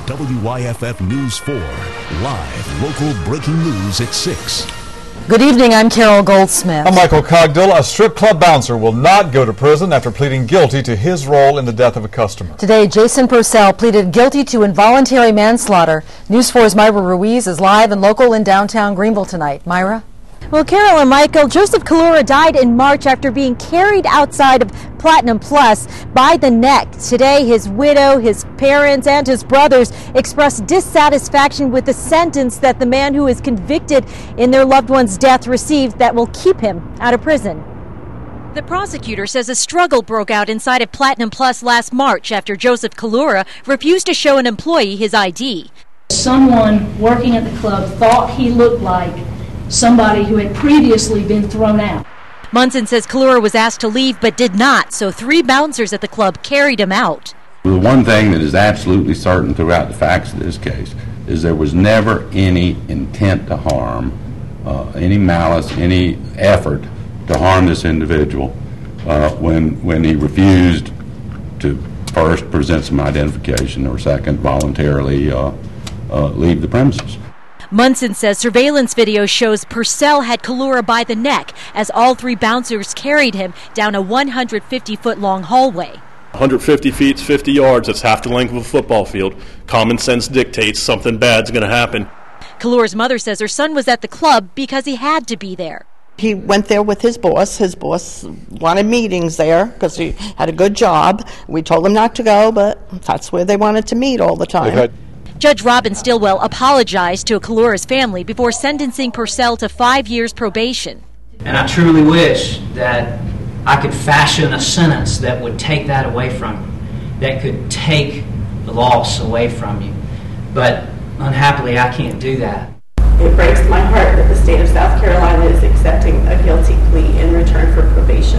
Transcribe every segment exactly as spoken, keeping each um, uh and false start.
W Y F F News four, live local breaking news at six. Good evening, I'm Carol Goldsmith. I'm Michael Cogdill. A strip club bouncer will not go to prison after pleading guilty to his role in the death of a customer. Today, Jason Purcell pleaded guilty to involuntary manslaughter. News four's Myra Ruiz is live and local in downtown Greenville tonight. Myra? Well, Carol and Michael, Joseph Kalura died in March after being carried outside of Platinum Plus by the neck. Today, his widow, his parents, and his brothers expressed dissatisfaction with the sentence that the man who is convicted in their loved one's death received that will keep him out of prison. The prosecutor says a struggle broke out inside of Platinum Plus last March after Joseph Kalura refused to show an employee his I D. Someone working at the club thought he looked like somebody who had previously been thrown out. Munson says Kalura was asked to leave but did not, so three bouncers at the club carried him out. The one thing that is absolutely certain throughout the facts of this case is there was never any intent to harm, uh, any malice, any effort to harm this individual uh, when, when he refused to first present some identification or second voluntarily uh, uh, leave the premises. Munson says surveillance video shows Purcell had Kalura by the neck as all three bouncers carried him down a one hundred fifty foot long hallway. one hundred fifty feet, fifty yards, that's half the length of a football field. Common sense dictates something bad's going to happen. Kalura's mother says her son was at the club because he had to be there. He went there with his boss. His boss wanted meetings there because he had a good job. We told him not to go, but that's where they wanted to meet all the time. Judge Robin Stillwell apologized to Kalura's family before sentencing Purcell to five years probation. And I truly wish that I could fashion a sentence that would take that away from you, that could take the loss away from you. But unhappily, I can't do that. It breaks my heart that the state of South Carolina is accepting a guilty plea in return for probation.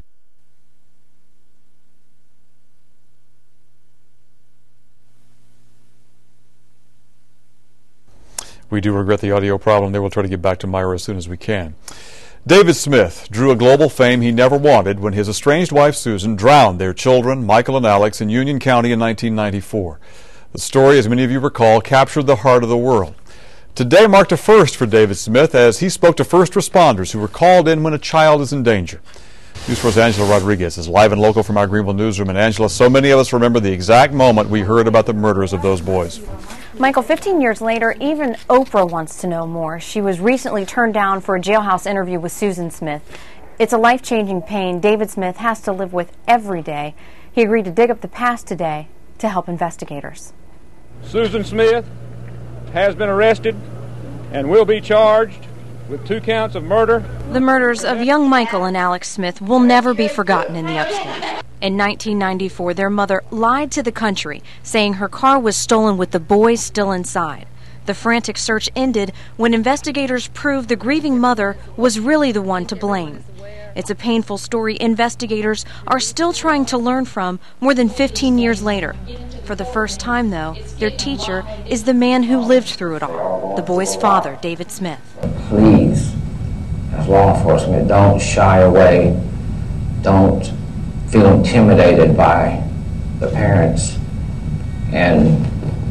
We do regret the audio problem there. We'll try to get back to Myra as soon as we can. David Smith drew a global fame he never wanted when his estranged wife Susan drowned their children, Michael and Alex, in Union County in nineteen ninety-four. The story, as many of you recall, captured the heart of the world. Today marked a first for David Smith as he spoke to first responders who were called in when a child is in danger. News four's Angela Rodriguez is live and local from our Greenville newsroom. And Angela, so many of us remember the exact moment we heard about the murders of those boys. Michael, fifteen years later, even Oprah wants to know more. She was recently turned down for a jailhouse interview with Susan Smith. It's a life-changing pain David Smith has to live with every day. He agreed to dig up the past today to help investigators. Susan Smith has been arrested and will be charged with two counts of murder. The murders of young Michael and Alex Smith will never be forgotten in the upstate. In nineteen ninety-four, their mother lied to the country, saying her car was stolen with the boys still inside. The frantic search ended when investigators proved the grieving mother was really the one to blame. It's a painful story investigators are still trying to learn from more than fifteen years later. For the first time, though, their teacher is the man who lived through it all, the boy's father, David Smith. Please, as law enforcement, don't shy away. Don't feel intimidated by the parents and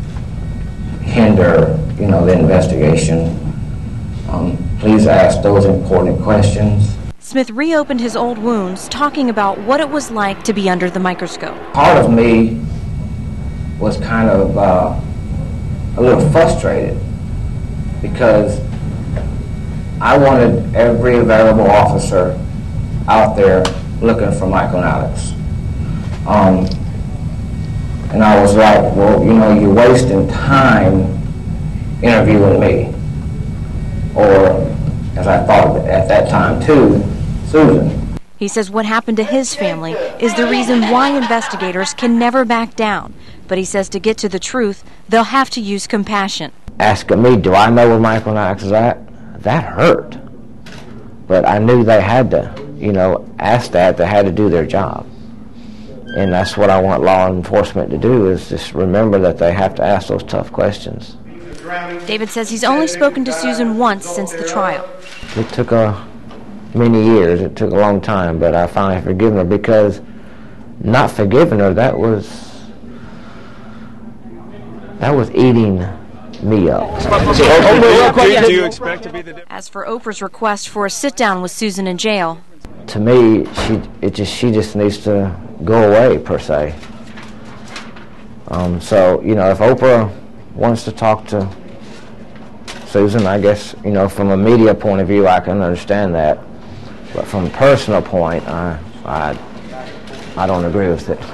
hinder, you know, the investigation. Um, please ask those important questions. Smith reopened his old wounds, talking about what it was like to be under the microscope. Part of me was kind of uh, a little frustrated because I wanted every available officer out there looking for Michael and Alex. Um, and I was like, well, you know, you're wasting time interviewing me. Or, as I thought at that time too, Susan. He says what happened to his family is the reason why investigators can never back down. But he says to get to the truth, they'll have to use compassion. Asking me, do I know where Michael and Alex is at? That hurt. But I knew they had to, you know, ask that. They had to do their job. And that's what I want law enforcement to do, is just remember that they have to ask those tough questions. David says he's only spoken to Susan once since the trial. It took a many years. It took a long time, but I finally forgiven her, because not forgiving her, that was that was eating me up. Do, do you expect to be the difference? As for Oprah's request for a sit-down with Susan in jail, To me, she it just she just needs to go away, per se. Um, so, you know, if Oprah wants to talk to Susan, I guess, you know, from a media point of view, I can understand that. But from a personal point, I, I, I don't agree with it.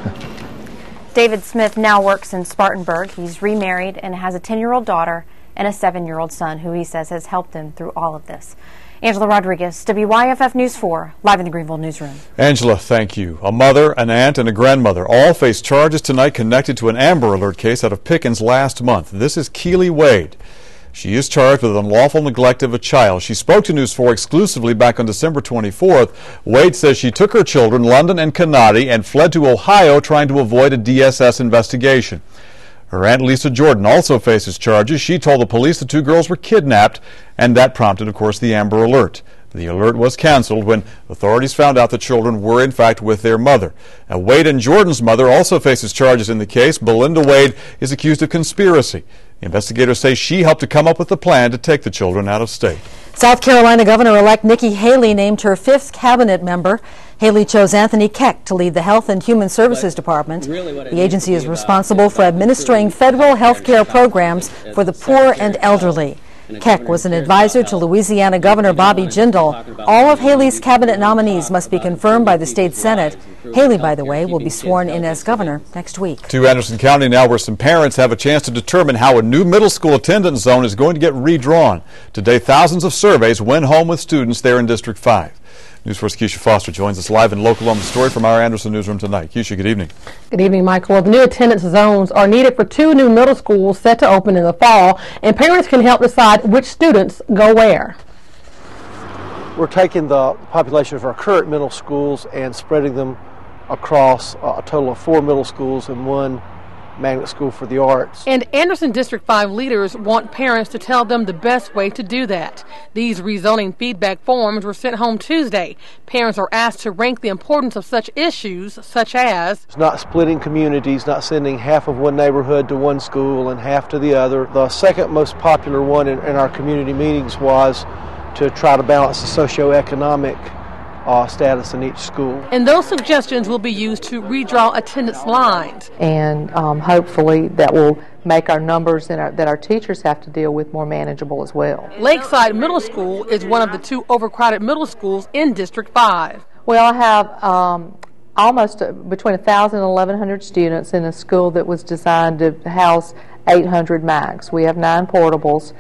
David Smith now works in Spartanburg. He's remarried and has a ten-year-old daughter and a seven-year-old son who he says has helped him through all of this. Angela Rodriguez, W Y F F News four, live in the Greenville newsroom. Angela, thank you. A mother, an aunt, and a grandmother all face charges tonight connected to an Amber Alert case out of Pickens last month. This is Keely Wade. She is charged with unlawful neglect of a child. She spoke to News four exclusively back on December twenty-fourth. Wade says she took her children, London and Kanati, and fled to Ohio trying to avoid a D S S investigation. Her Aunt Lisa Jordan also faces charges. She told the police the two girls were kidnapped, and that prompted, of course, the Amber Alert. The alert was canceled when authorities found out the children were, in fact, with their mother. Now, Wade and Jordan's mother also faces charges in the case. Belinda Wade is accused of conspiracy. The investigators say she helped to come up with the plan to take the children out of state. South Carolina Governor-elect Nikki Haley named her fifth cabinet member. Haley chose Anthony Keck to lead the Health and Human Services Department. The agency is responsible for administering federal health care programs for the poor and elderly. Keck was an advisor to Louisiana Governor Bobby Jindal. All of Haley's cabinet nominees must be confirmed by the state Senate. Haley, by the way, will be sworn in as governor next week. To Anderson County now, where some parents have a chance to determine how a new middle school attendance zone is going to get redrawn. Today, thousands of surveys went home with students there in District five. News four's Keisha Foster joins us live and local on the story from our Anderson newsroom tonight. Keisha, good evening. Good evening, Michael. The new attendance zones are needed for two new middle schools set to open in the fall, and parents can help decide which students go where. We're taking the population of our current middle schools and spreading them across a total of four middle schools and one magnet school for the arts. And Anderson District five leaders want parents to tell them the best way to do that. These rezoning feedback forms were sent home Tuesday. Parents are asked to rank the importance of such issues, such as it's not splitting communities, not sending half of one neighborhood to one school and half to the other. The second most popular one in, in our community meetings was to try to balance the socioeconomic Uh, status in each school. And those suggestions will be used to redraw attendance lines. And um, hopefully that will make our numbers and our, that our teachers have to deal with more manageable as well. Lakeside Middle School is one of the two overcrowded middle schools in District five. Well, I have um, almost uh, between one thousand and eleven hundred students in a school that was designed to house eight hundred max. We have nine portables.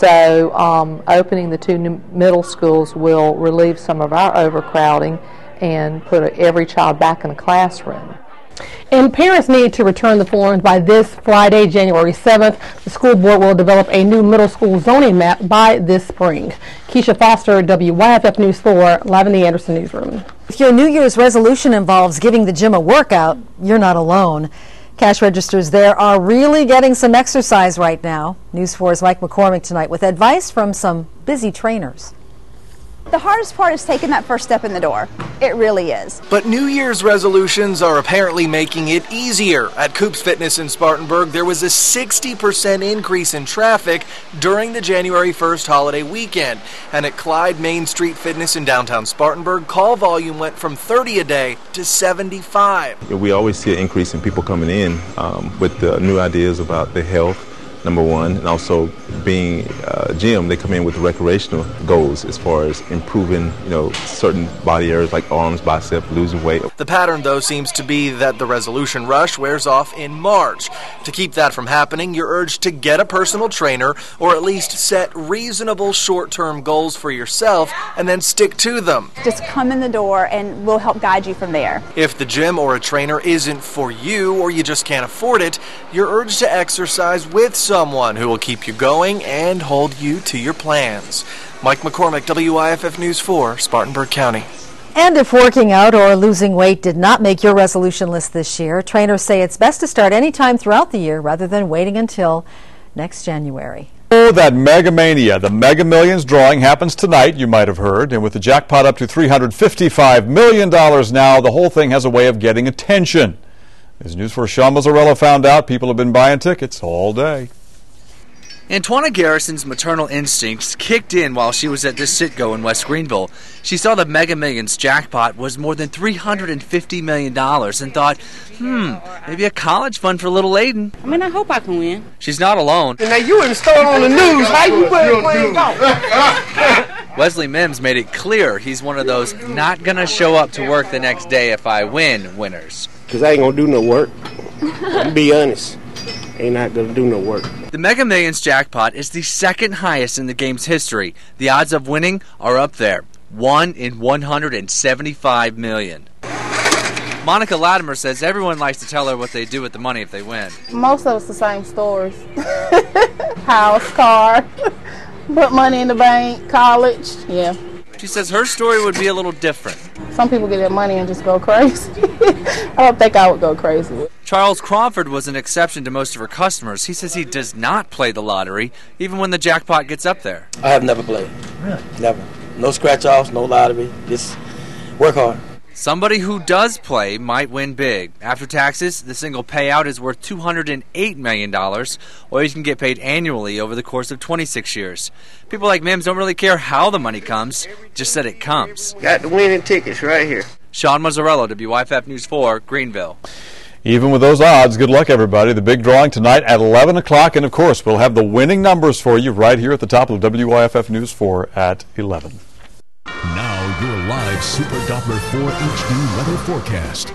So um, opening the two new middle schools will relieve some of our overcrowding and put every child back in a classroom. And parents need to return the forms by this Friday, January seventh. The school board will develop a new middle school zoning map by this spring. Keisha Foster, W Y F F News four, live in the Anderson newsroom. If your New Year's resolution involves giving the gym a workout, you're not alone. Cash registers there are really getting some exercise right now. News four's Mike McCormick tonight with advice from some busy trainers. The hardest part is taking that first step in the door. It really is. But New Year's resolutions are apparently making it easier. At Coops Fitness in Spartanburg, there was a sixty percent increase in traffic during the January first holiday weekend. And at Clyde Main Street Fitness in downtown Spartanburg, call volume went from thirty a day to seventy-five. We always see an increase in people coming in um, with the new ideas about their health, number one, and also being a gym, they come in with recreational goals as far as improving, you know, certain body areas like arms, biceps, losing weight. The pattern, though, seems to be that the resolution rush wears off in March. To keep that from happening, you're urged to get a personal trainer or at least set reasonable short-term goals for yourself and then stick to them. Just come in the door and we'll help guide you from there. If the gym or a trainer isn't for you or you just can't afford it, you're urged to exercise with someone who will keep you going and hold you to your plans. Mike McCormick, W I F F News four, Spartanburg County. And if working out or losing weight did not make your resolution list this year, trainers say it's best to start any time throughout the year rather than waiting until next January. Oh, that Mega Mania. The Mega Millions drawing happens tonight, you might have heard. And with the jackpot up to three hundred fifty-five million dollars now, the whole thing has a way of getting attention. As News four Sean Mazzarella found out, people have been buying tickets all day. Antoine Garrison's maternal instincts kicked in while she was at this Citgo in West Greenville. She saw the Mega Millions jackpot was more than three hundred fifty million dollars and thought, hmm, maybe a college fund for little Aiden. I mean, I hope I can win. She's not alone. And now you in the store on the news. How you playing golf? Wesley Mims made it clear he's one of those not going to show up to work the next day if I win winners. Because I ain't going to do no work. To be honest. Ain't not going to do no work. The Mega Millions jackpot is the second highest in the game's history. The odds of winning are up there. one in one hundred seventy-five million. Monica Latimer says everyone likes to tell her what they do with the money if they win. Most of it's the same stories. House, car, put money in the bank, college, yeah. She says her story would be a little different. Some people get their money and just go crazy. I don't think I would go crazy. Charles Crawford was an exception to most of her customers. He says he does not play the lottery, even when the jackpot gets up there. I have never played. Really? Never. No scratch-offs, no lottery. Just work hard. Somebody who does play might win big. After taxes, the single payout is worth two hundred eight million dollars, or you can get paid annually over the course of twenty-six years. People like Mims don't really care how the money comes, just that it comes. Got the winning tickets right here. Sean Mazzarella, W Y F F News four, Greenville. Even with those odds, good luck, everybody. The big drawing tonight at eleven o'clock, and of course, we'll have the winning numbers for you right here at the top of W Y F F News four at eleven. Now, your live Super Doppler four H D weather forecast.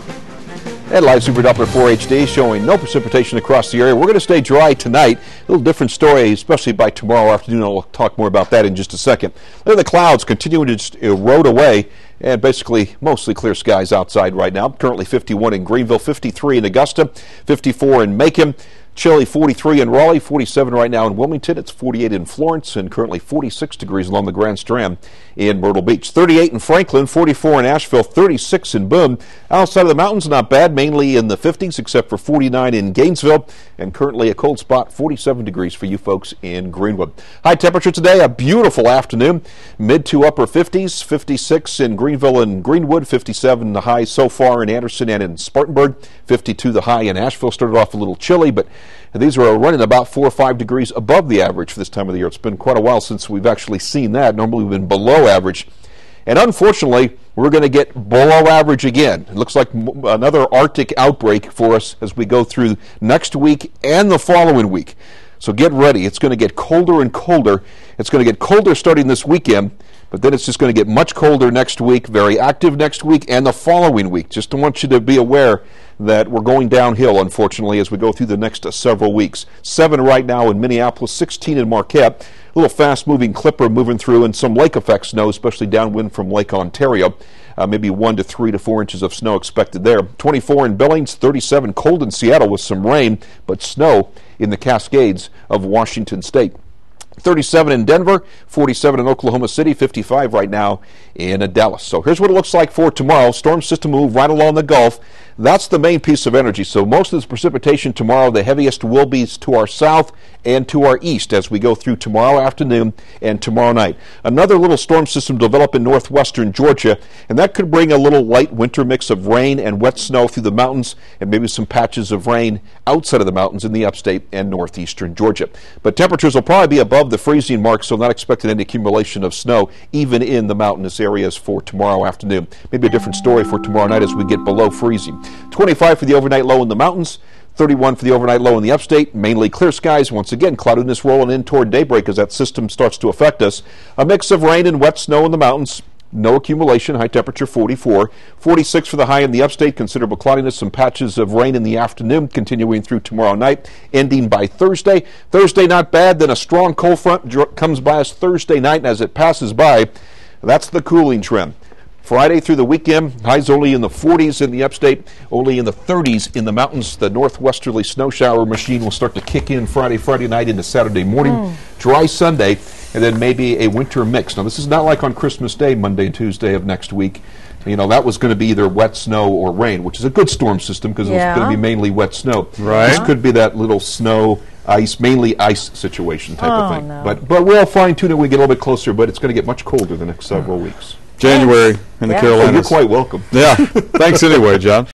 And live Super Doppler four H D showing no precipitation across the area. We're going to stay dry tonight. A little different story, especially by tomorrow afternoon. I'll talk more about that in just a second. Look at the clouds continuing to just erode away, and basically mostly clear skies outside right now. Currently fifty-one in Greenville, fifty-three in Augusta, fifty-four in Macon. Chilly, forty-three in Raleigh, forty-seven right now in Wilmington. It's forty-eight in Florence, and currently forty-six degrees along the Grand Strand in Myrtle Beach. thirty-eight in Franklin, forty-four in Asheville, thirty-six in Boone. Outside of the mountains, not bad, mainly in the fifties, except for forty-nine in Gainesville, and currently a cold spot, forty-seven degrees for you folks in Greenwood. High temperature today, a beautiful afternoon, mid to upper fifties, fifty-six in Greenville and Greenwood, fifty-seven the high so far in Anderson and in Spartanburg, fifty-two the high in Asheville. Started off a little chilly, but these are running about four or five degrees above the average for this time of the year. It's been quite a while since we've actually seen that. Normally we've been below average. And unfortunately, we're going to get below average again. It looks like another Arctic outbreak for us as we go through next week and the following week. So get ready. It's going to get colder and colder. It's going to get colder starting this weekend, but then it's just going to get much colder next week, very active next week, and the following week. Just want you to be aware that we're going downhill, unfortunately, as we go through the next uh, several weeks. Seven right now in Minneapolis, sixteen in Marquette. A little fast-moving clipper moving through, and some lake effect snow, especially downwind from Lake Ontario. Uh, maybe one to three to four inches of snow expected there. twenty-four in Billings, thirty-seven cold in Seattle with some rain, but snow in the Cascades of Washington State. thirty-seven in Denver, forty-seven in Oklahoma City, fifty-five right now in Dallas. So here's what it looks like for tomorrow. Storm system move right along the Gulf. That's the main piece of energy. So most of this precipitation tomorrow, the heaviest will be to our south and to our east as we go through tomorrow afternoon and tomorrow night. Another little storm system develop in northwestern Georgia, and that could bring a little light winter mix of rain and wet snow through the mountains, and maybe some patches of rain outside of the mountains in the upstate and northeastern Georgia. But temperatures will probably be above the freezing mark, so not expecting any accumulation of snow even in the mountainous areas for tomorrow afternoon. Maybe a different story for tomorrow night as we get below freezing. twenty-five for the overnight low in the mountains, thirty-one for the overnight low in the upstate, mainly clear skies. Once again, cloudiness rolling in toward daybreak as that system starts to affect us. A mix of rain and wet snow in the mountains. No accumulation, high temperature forty-four. forty-six for the high in the upstate, considerable cloudiness, some patches of rain in the afternoon, continuing through tomorrow night, ending by Thursday. Thursday not bad, then a strong cold front comes by us Thursday night, and as it passes by, that's the cooling trend. Friday through the weekend, highs only in the forties in the upstate, only in the thirties in the mountains. The northwesterly snow shower machine will start to kick in Friday, Friday night into Saturday morning. Mm. Dry Sunday, and then maybe a winter mix. Now, this is not like on Christmas Day, Monday and Tuesday of next week. You know, that was going to be either wet snow or rain, which is a good storm system because yeah. it was going to be mainly wet snow. Right. This could be that little snow, ice, mainly ice situation type oh, of thing. No. But but we'll fine-tune it when we get a little bit closer, but it's going to get much colder the next several weeks. January in the yeah. Carolinas. Oh, you're quite welcome. Yeah. Thanks anyway, John.